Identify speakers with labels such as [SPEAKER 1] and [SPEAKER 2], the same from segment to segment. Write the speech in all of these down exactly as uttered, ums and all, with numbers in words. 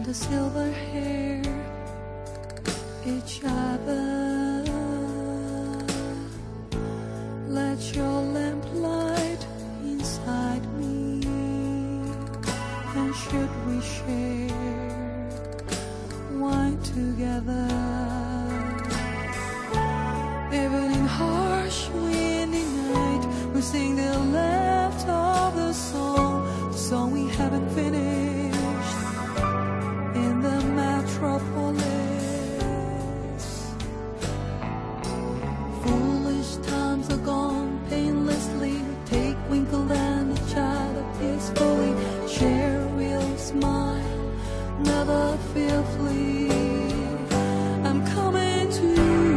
[SPEAKER 1] the silver hair each other. Let your lamp light inside me, and should we share wine together, even in harsh windy night, we sing the left of the song, the song we haven't finished in the metropolis. Foolish times are gone painlessly, take winkle and each other peacefully, share a real smile, never feel flee. I'm coming to you.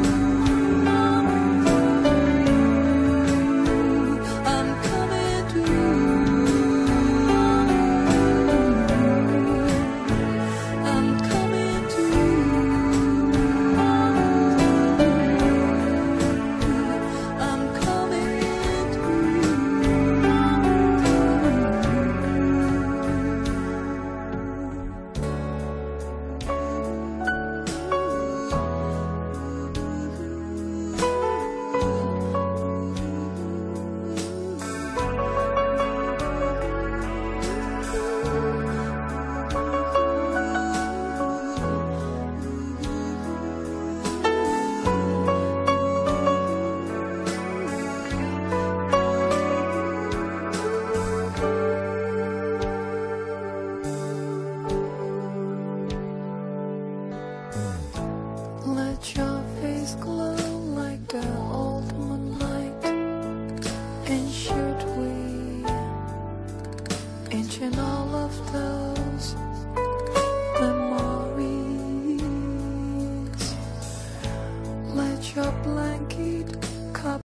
[SPEAKER 1] Let your face glow like the old moonlight, and should we ancient all of those